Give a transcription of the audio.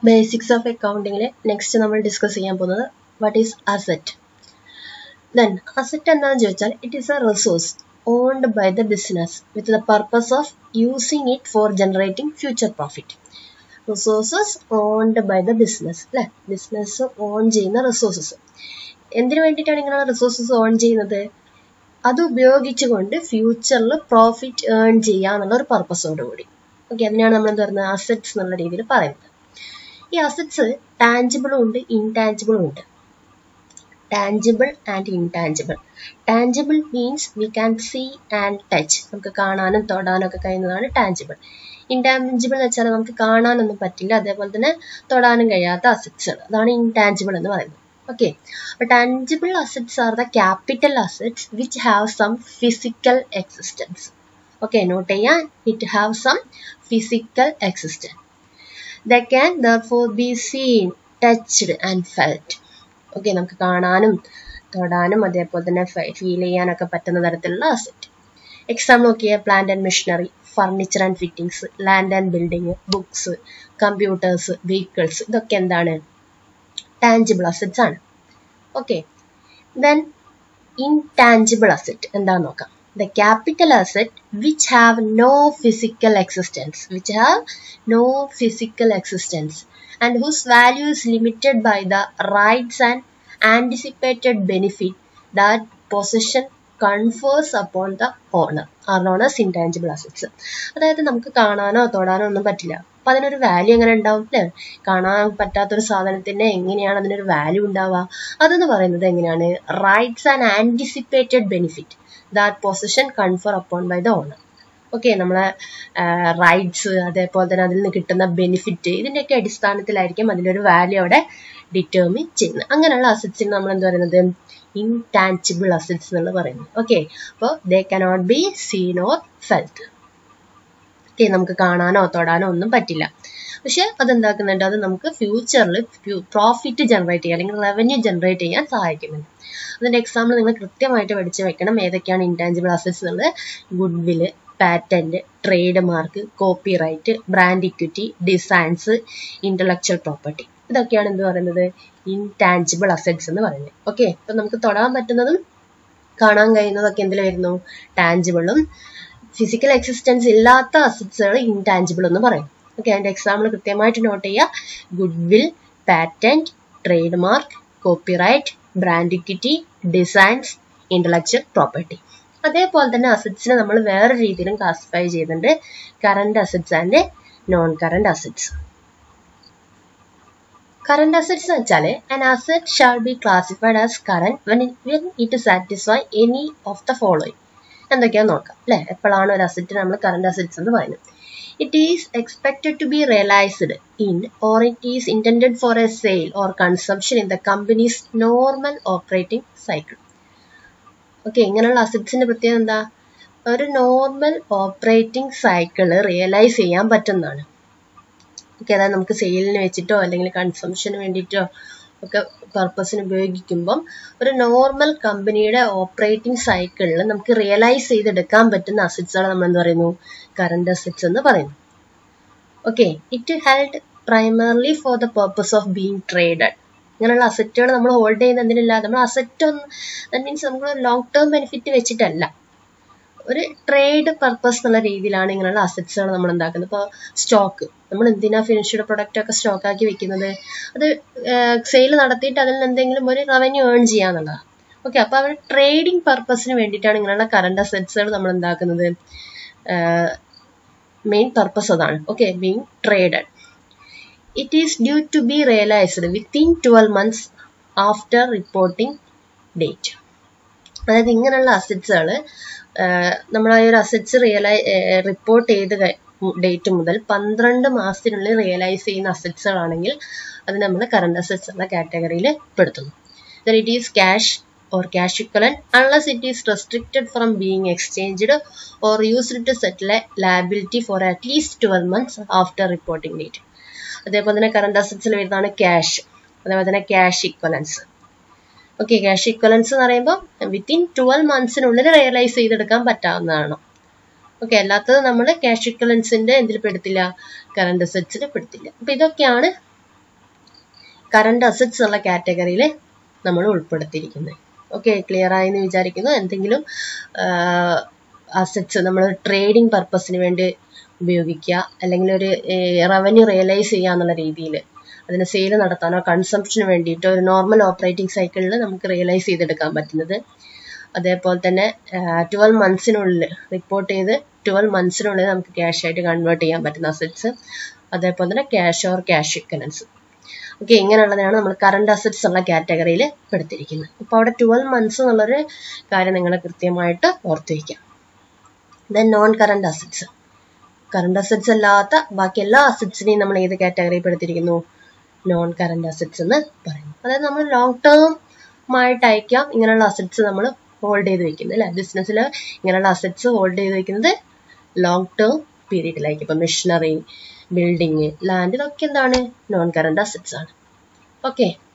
Basics of accounting next we will discuss what is asset. Then asset it is a resource owned by the business with the purpose of using it for generating future profit. Resources owned by the business. Business own ചെയ്യുന്ന resources. എന്തിനു വേണ്ടിയിട്ടാണ് ഇങ്ങനെ resources own ചെയ്യുന്നത്? അത് ഉപയോഗിച്ചുകൊണ്ട് ഫ്യൂച്ചറിൽ profit earn ചെയ്യാന്നുള്ള ഒരു പർപ്പസോടുകൂടി. Okay, അതിനാണ് നമ്മൾ എന്താ പറയുന്നത് അസറ്റ്സ് എന്നുള്ള രീതിയിൽ പറയുന്നത്. ഈ അസറ്റ്സ് ടാഞ്ചിബിളും ഉണ്ട് ഇൻടാഞ്ചിബിളും ഉണ്ട്. Tangible and intangible. Tangible means we can see and touch, നമുക്ക് കാണാനും തൊടാനും ഒക്കെ കഴിയുന്നതാണ് ടാഞ്ചിബിൾ. ഇൻടാഞ്ചിബിൾ എന്ന് വെച്ചാൽ നമുക്ക് കാണാനൊന്നും പറ്റില്ല, അതേപോലെ തന്നെ തൊടാനും കഴിയാത്ത അസറ്റ്സുകൾ, അതാണ് ഇൻടാഞ്ചിബിൾ എന്ന് പറയുന്നത്. Okay, but tangible assets are the capital assets which have some physical existence. Okay, note here, it have some physical existence. They can therefore be seen, touched and felt. Okay, നമുക്ക് കാണാനും തൊടാനും അതേപോലെ തന്നെ feel ചെയ്യാനൊക്കെ പറ്റുന്ന തരത്തിലുള്ള asset. Example നോക്കിയാൽ plant and machinery, furniture and fittings, land and building, books, computers, vehicles, ഇതൊക്കെ എന്താണ്? ടാഞ്ചിബിൾ അസറ്റ്സ് ആണ്. ഓക്കെ, ദെൻ ഇൻടാഞ്ചിബിൾ അസറ്റ് എന്താണെന്ന് നോക്കാം. The capital asset which have no physical existence and whose value is limited by the rights and anticipated benefit that possession confers upon the owner are known as intangible assets. അതായത് നമുക്ക് കാണാനോ തൊടാനോ ഒന്നും പറ്റില്ല, അപ്പൊ അതിനൊരു value എങ്ങനെ ഉണ്ടാവും അല്ലേ? കാണാൻ പറ്റാത്തൊരു സാധനത്തിന് എങ്ങനെയാണ് അതിനൊരു വാല്യൂ ഉണ്ടാവുക? അതെന്ന് പറയുന്നത് എങ്ങനെയാണ്? Rights and anticipated benefit that possession confer upon by the owner. Okay, നമ്മളെ റൈറ്റ്സ് അതേപോലെ തന്നെ അതിൽ നിന്ന് കിട്ടുന്ന ബെനിഫിറ്റ് ഇതിൻ്റെയൊക്കെ അടിസ്ഥാനത്തിലായിരിക്കും അതിൻ്റെ ഒരു വാല്യൂ അവിടെ ഡിറ്റർമിൻ ചെയ്യുന്നത്. അങ്ങനെയുള്ള അസറ്റ്സിന് നമ്മൾ എന്താ പറയുന്നത്? ഇൻടാഞ്ചിബിൾ അസറ്റ്സ് എന്നുള്ള പറയുന്നത്. ഓക്കെ, അപ്പോൾ they cannot be seen or felt. Okay, നമുക്ക് കാണാനോ തൊടാനോ ഒന്നും പറ്റില്ല, പക്ഷെ അതെന്താക്കുന്നുണ്ട്? അത് നമുക്ക് ഫ്യൂച്ചറിൽ പ്രോഫിറ്റ് ജനറേറ്റ് ചെയ്യാൻ അല്ലെങ്കിൽ റവന്യൂ ജനറേറ്റ് ചെയ്യാൻ സഹായിക്കുന്നുണ്ട്. അതിൻ്റെ എക്സാമ്പിൾ നിങ്ങൾ കൃത്യമായിട്ട് പഠിച്ചു വെക്കണം. ഏതൊക്കെയാണ് ഇൻടാഞ്ചിബിൾ അസറ്റ്സ് എന്നുള്ളത്? Goodwill, patent, trade mark, copyright, brand equity, designs, intellectual property, ഇതൊക്കെയാണ് എന്ത് പറയുന്നത്? ഇൻടാഞ്ചിബിൾ അസറ്റ്സ് എന്ന് പറയുന്നത്. ഓക്കെ, അപ്പൊ നമുക്ക് തൊടാൻ പറ്റുന്നതും കാണാൻ കഴിയുന്നതൊക്കെ എന്തിൽ വരുന്നു? ടാഞ്ചിബിളും. ഫിസിക്കൽ എക്സിസ്റ്റൻസ് ഇല്ലാത്ത അസറ്റ്സുകൾ ഇൻടാഞ്ചിബിൾ എന്ന് പറയും. ഓക്കെ, അതിന്റെ എക്സാമ്പിൾ കൃത്യമായിട്ട് നോട്ട് ചെയ്യുക. Goodwill, patent, trade mark, copyright, brand equity, designs, intellectual property. അതേപോലെ തന്നെ അസറ്റ്സിനെ നമ്മൾ വേറെ രീതിയിലും ക്ലാസിഫൈ ചെയ്യുന്നുണ്ട്. Current assets and non current assets. Current assets എന്ന് വെച്ചാൽ an asset shall be classified as current when it satisfy any of the following. എന്തൊക്കെയാന്ന് നോക്കാം അല്ലെ? എപ്പോഴാണ് ഒരു അസറ്റ് നമ്മൾ കറന്റ് അസറ്റ്സ് എന്ന് പറയുന്നത്? It is expected to be realised in or it is intended for a sale or consumption in the company's normal operating cycle. Okay, ഇങ്ങനെയുള്ള അസറ്റ്സിന്റെ പ്രത്യേകത എന്താ? ഒരു നോർമൽ ഓപ്പറേറ്റിംഗ് സൈക്കിള് റിയലൈസ് ചെയ്യാൻ പറ്റുന്നതാണ്. ഓക്കെ, അതായത് നമുക്ക് സെയിലിന് വെച്ചിട്ടോ അല്ലെങ്കിൽ കൺസംഷന് വേണ്ടിയിട്ടോ ഒക്കെ പർപ്പസിന് ഉപയോഗിക്കുമ്പം ഒരു നോർമൽ കമ്പനിയുടെ ഓപ്പറേറ്റിംഗ് സൈക്കിളിൽ നമുക്ക് റിയലൈസ് ചെയ്തെടുക്കാൻ പറ്റുന്ന അസറ്റ്സുകൾ നമ്മൾ എന്ത് പറയുന്നു? കറന്റ് അസറ്റ്സ് എന്ന് പറയുന്നു. Okay, it held primarily for the purpose of being traded. ഇങ്ങനെയുള്ള അസറ്റുകൾ നമ്മൾ ഹോൾഡ് ചെയ്യുന്ന എന്തിനല്ല? നമ്മൾ അസറ്റ് ദാറ്റ് മീൻസ് നമ്മൾ ലോങ് ടേം ബെനിഫിറ്റ് വെച്ചിട്ടല്ല, ഒരു ട്രേഡ് പർപ്പസ് എന്നുള്ള രീതിയിലാണ് ഇങ്ങനെയുള്ള അസറ്റ്സുകൾ നമ്മൾ ഉണ്ടാക്കുന്നത്. ഇപ്പോൾ സ്റ്റോക്ക്, നമ്മൾ എന്തിനാ ഫിനിഷ്ഡ് പ്രൊഡക്റ്റ് ഒക്കെ സ്റ്റോക്ക് ആക്കി വെക്കുന്നത്? അത് സെയിൽ നടത്തിയിട്ട് അതിൽ നിന്ന് എന്തെങ്കിലും ഒരു റവന്യൂ ഏൺ ചെയ്യാന്നുള്ളതാണ്. ഓക്കെ, അപ്പോൾ അവർ ട്രേഡിംഗ് പർപ്പസിന് വേണ്ടിയിട്ടാണ് ഇങ്ങനെയുള്ള കറന്റ് അസറ്റ്സുകൾ നമ്മൾ ഉണ്ടാക്കുന്നത്. മെയിൻ പർപ്പസ് അതാണ്. Okay, being traded. It is due to be realised within 12 months after reporting date. അതായത് ഇങ്ങനെയുള്ള അസറ്റ്സുകൾ നമ്മൾ ആ ഒരു അസറ്റ്സ് റിപ്പോർട്ട് ചെയ്ത് ഡേറ്റ് മുതൽ 12 മാസത്തിനുള്ളിൽ റിയലൈസ് ചെയ്യുന്ന അസറ്റ്സുകളാണെങ്കിൽ അത് നമ്മൾ കറന്റ് അസറ്റ്സ് എന്ന കാറ്റഗറിയിൽ പെടുത്തുന്നു. Then it is cash or cash equivalent unless it is restricted from being exchanged or used to settle a liability for at least 12 months after reporting date. അതേപോലെ തന്നെ കറന്റ് അസറ്റ്സിൽ വരുന്നതാണ് cash, അതേപോലെ തന്നെ cash equivalence. Okay, cash equivalence എന്ന് പറയുമ്പോൾ within 12 monthsനുള്ളിൽ realise ചെയ്തെടുക്കാൻ പറ്റാവുന്നതാണ്. Okay, അല്ലാത്തത് നമ്മൾ ക്യാഷ് ഇക്വലൻസിന്റെ എന്തിൽ പെടുത്തില്ല? കറന്റ് അസറ്റ്സിൽ പെടുത്തില്ല. അപ്പൊ ഇതൊക്കെയാണ് കറണ്ട് അസറ്റ്സ് ഉള്ള കാറ്റഗറിയിൽ നമ്മൾ ഉൾപ്പെടുത്തിയിരിക്കുന്നത്. ഓക്കെ, ക്ലിയർ ആയെന്ന് വിചാരിക്കുന്നു. എന്തെങ്കിലും അസറ്റ്സ് നമ്മൾ ട്രേഡിംഗ് പർപ്പസിന് വേണ്ടി ഉപയോഗിക്കുക, അല്ലെങ്കിൽ ഒരു റവന്യൂ റിയലൈസ് ചെയ്യുക എന്നുള്ള രീതിയിൽ അതിന് സെയിൽ നടത്താനോ കൺസംഷന് വേണ്ടിയിട്ടോ ഒരു നോർമൽ ഓപ്പറേറ്റിംഗ് സൈക്കിളിൽ നമുക്ക് റിയലൈസ് ചെയ്തെടുക്കാൻ പറ്റുന്നത്. അതേപോലെ തന്നെ 12 മന്ത്സിനുള്ളിൽ റിപ്പോർട്ട് ചെയ്ത് 12 മന്ത്സിനുള്ളിൽ നമുക്ക് ക്യാഷ് ആയിട്ട് കൺവേർട്ട് ചെയ്യാൻ പറ്റുന്ന അസറ്റ്സ്. അതേപോലെ തന്നെ cash or cash equivalence. Okay, ഇങ്ങനെയുള്ളതാണ് നമ്മൾ കറണ്ട് അസറ്റ്സ് ഉള്ള കാറ്റഗറിയിൽ പെടുത്തിയിരിക്കുന്നത്. അപ്പോൾ അവിടെ 12 മന്ത്സ് എന്നുള്ളൊരു കാര്യം നിങ്ങൾ കൃത്യമായിട്ട് ഓർത്ത് വയ്ക്കാം. Then non current assets. Current assets അല്ലാത്ത ബാക്കി എല്ലാ അസറ്റ്സിനെയും നമ്മൾ ഏത് കാറ്റഗറിയിൽ പെടുത്തിയിരിക്കുന്നു? നോൺ കറണ്ട് അസറ്റ്സ് എന്ന് പറയുന്നു. അതായത് നമ്മൾ ലോങ് ടേം ആയിട്ടായിരിക്കാം ഇങ്ങനെയുള്ള അസറ്റ്സ് നമ്മൾ ഹോൾഡ് ചെയ്ത് വെക്കുന്നത് അല്ലെ. ബിസിനസ്സിൽ ഇങ്ങനെയുള്ള അസറ്റ്സ് ഹോൾഡ് ചെയ്ത് വെക്കുന്നത് ലോങ് ടേം പീരീഡിലായിരിക്കും. ഇപ്പം മെഷീനറി, ബിൽഡിങ്, ലാൻഡ്, ഇതൊക്കെ എന്താണ്? നോൺ കറണ്ട് അസറ്റ്സ് ആണ്. ഓക്കെ.